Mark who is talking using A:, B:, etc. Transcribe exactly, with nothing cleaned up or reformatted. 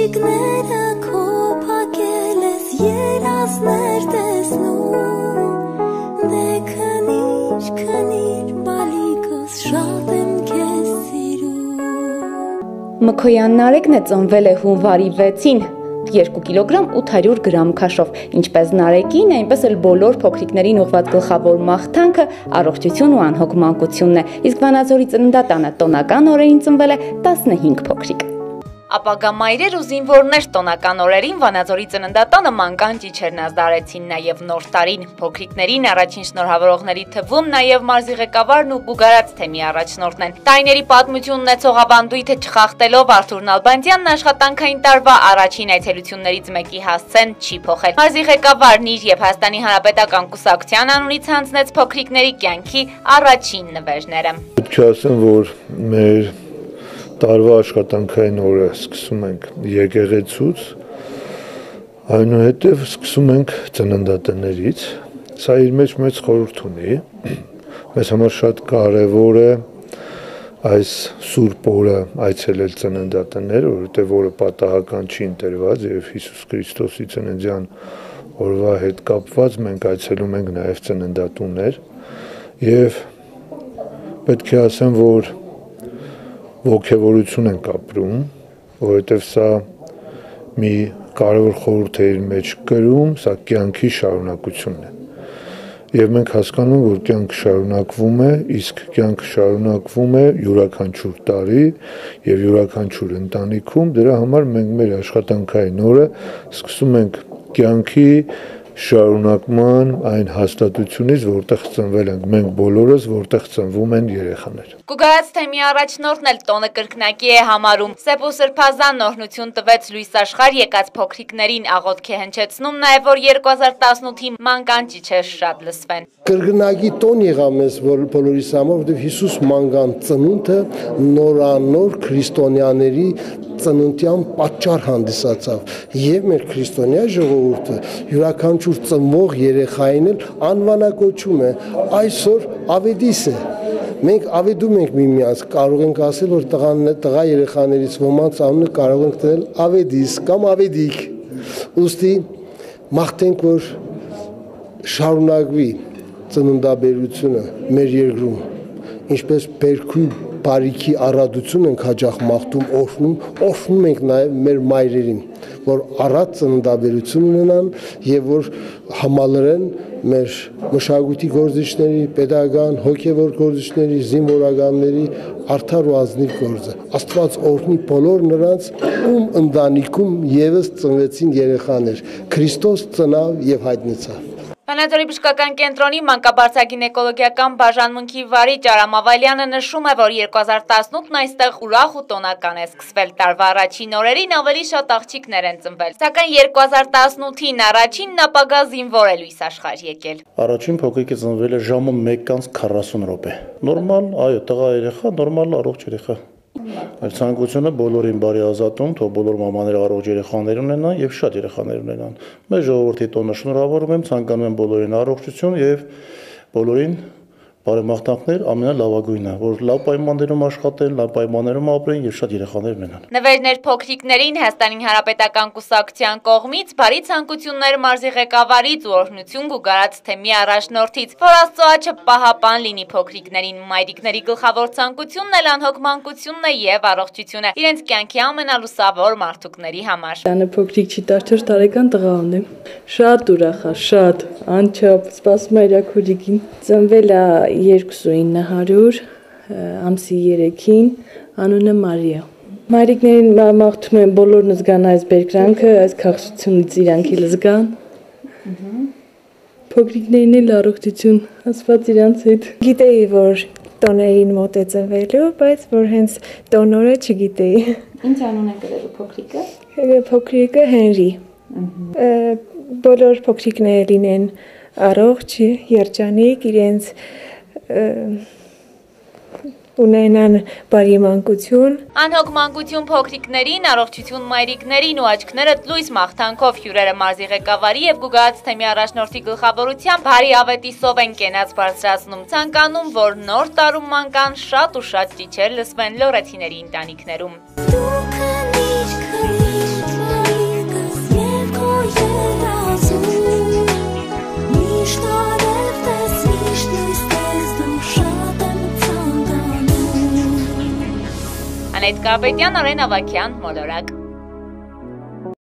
A: Աղջիկները քո փակել ես երազներ տեսնում Դե քնիր, քնիր բալիկս շատ եմ քեզ սիրում
B: Մքոյան Նարեկն է ծնվել է հունվարի վեցին երկու կիլոգրամ ութ հարյուր գրամ քաշով, ինչպես Նարեկին, այնպես էլ բոլոր փոքրիկներին ուղղված գլխավոր մաղթանքը առողջություն ու անհոգ մանկությունն է, իսկ Վանաձորի ծննդատանը տոնական օրերին ծնվել է տասնհինգ փոքրիկ։ Ապագա մայրեր ու զինվորներ տոնական օրերին Վանաձորի ծննդատանը մանկան ճիչերն ազդարեցին նաև նոր տարին։ Փոքրիկներին առաջին շնորհավորողների թվում նաև մարզի ղեկավարն ու Գուգարաց թեմի առաջնորդն են։ Տարիների պատմություն ունեցող ավանդույթը չխախտելով Արթուր Նալբանդյանն աշխատանքային տարվա առաջին այցելություններից մեկի հասցեն չի փոխել։ Մարզի ղեկավարն իր եւ Հայաստանի Հանրապետական կուսակցության անունից հանձնեց փոքրիկների կյանքի առաջին նվերները։
C: Պետք է ասեմ, որ մեր տարվա աշխատանքային օրը սկսում ենք եկեղեցուց, այնուհետև սկսում ենք ծննդատներից, սա իր մեջ մեծ խորհուրդ ունի, մեզ համար շատ կարևոր է այս սուրբ օրը այցելել ծննդատներ, որովհետև օրը պատահական չի ընտրված եւ Հիսուս Քրիստոսի ծննդյան օրվա հետ կապված մենք այցելում ենք նաեւ ծննդատուններ եւ պետք է ասեմ, որ ոգևորություն ենք ապրում, որովհետև սա մի կարևոր խորհուրդ է իր մեջ կրում, սա կյանքի շարունակությունն է։ Եվ մենք հասկանում, որ կյանքը շարունակվում է, իսկ կյանքը շարունակվում է յուրաքանչյուր տարի եւ յուրաքանչյուր ընտանիքում, դրա համար մենք մեր աշխատանքային օրը սկսում ենք կյանքի շարունակման այն հաստատությունից, որտեղ ծնվել ենք մենք բոլորս, որտեղ ծնվում են երեխաներ։
B: Գուգարաց թեմի առաջնորդն էլ տոնը կրկնակի է համարում։ Սեփ ու սրբազան օրհնություն տվեց լույս աշխարհ եկած փոքրիկներին, աղոթք է հնչեցնում նաև, որ երկու հազար տասնութի մանկան ճիչեր շատ լսվեն։
D: Կրկնակի տոն եղավ մեզ բոլորիս համար, որովհետև Հիսուս մանկան ծնունդը նորանոր քրիստոնյաների ծննդյան պատճառ հանդիսացավ եւ մեր քրիստոնյա ժողովուրդը յուրաքանչյուր ծնվող երեխային էլ անվանակոչում է այսօր ավետիս է մենք ավետում ենք միմյանց կարող ենք ասել որ տղա երեխաներից ոմանց անունը կարող ենք տնել ավետիս կամ ավետիկ ուստի մաղթենք որ շարունակվի ծննդաբերությունը մեր երկրում ինչպես բերքի բարիքի առատություն ենք հաջող մաղթում, օրհնում, օրհնում ենք նաև մեր մայրերին, որ առատ ծննդաբերություն ունենան եւ որ համալրեն մեր մշակույթի գործիչների, pedagogan, հոգեվոր գործիչների, զինվորականների արդար ու ազնիվ գործը։ Աստված օրհնի բոլոր նրանց, ում ընտանիքում եւս ծնվեցին երեխաներ։ Քրիստոս ծնավ եւ հայտնեցավ։
B: Վանաձորի բժշկական կենտրոնի մանկաբարձակին-էկոլոգիական բաժանմունքի վարիչ Արամ Ավալյանը նշում է, որ երկու հազար տասնութն այստեղ ուրախ ու տոնական է սկսվել։ Տարվա առաջին օրերին ավելի շատ աղջիկներ են ծնվել, սակայն երկու հազար տասնութին առաջինն ապագա զինվոր է լույս աշխարհ եկել։
E: Առաջին փոքրիկը ծնվել է ժամը մեկ քառասուն րոպե։ Նորմալ, այո, տղա երեխա, նորմալ առողջ երեխա։ Մեր ցանկությունը բոլորին բարի ազատում, թող բոլոր մամաները առողջ երեխաներ ունենան եւ շատ երեխաներ ունենան։ Մեր ժողովրդի տոնը շնորհավորում եմ, ցանկանում եմ բոլորին առողջություն եւ բոլորին բարեմաղթանքներ ամենալավագույնը, որ լավ պայմաններում աշխատեն, լավ պայմաններում ապրեն եւ շատ երեխաներ ունենան։
B: Նվերներ փոքրիկներին Հայաստանի Հանրապետական կուսակցության կողմից բարի ցանկություններ մարզի ղեկավարից ու օրհնություն Գուգարաց թեմի առաջնորդից, որ Աստծո աջը պահապան լինի փոքրիկներին, մայրիկների գլխավոր ցանկությունն էլ անհոգ մանկությունն է եւ առողջությունը իրենց կյանքի ամենալուսավոր մարդուկների համար։
F: Տանը փոքրիկ չի տասնչորս տարեկան տղա ունեմ։ Շատ ուրախ է, շատ, անչափ սպասում է իր քուրիկին։ Ծնվել է երկուսուինը հարյուր ամսի երեքին անունը Մարիա։ Մայրիկներին մաղթում եմ բոլորն զգան այս բերկրանքը, այս քաղցությունից իրանք էլ զգան։ Փոքրիկներին էլ առողջություն, Աստված իրանց հետ։
G: Գիտեի, որ տոներին մոտ է ծնվելու, բայց որ հենց տոնորը չգիտեի։
B: Ինչ անուն է կրելու փոքրիկը։
G: Փոքրիկը Հենրի։ Բոլոր փոքրիկները լինեն առողջ, երջանիկ, իրենց ունենան բարի մանկություն։
B: Անհոգ մանկություն փոքրիկներին, առողջություն մայրիկներին ու աչքներդ լույս մաղթանքով հյուրերը մարզի ղեկավարի եւ Գուգարաց թեմի առաջնորդի գլխավորությամբ բարի ավետիսով են կենաց բարձրացնում, ցանկանում, որ նոր տարում մանկան շատ ու շատ ճիչեր լսվեն լորեցիների ընտանիքներում։ Անետ Կարապետյան, Նորեն Ավագյան, Մոլորակ։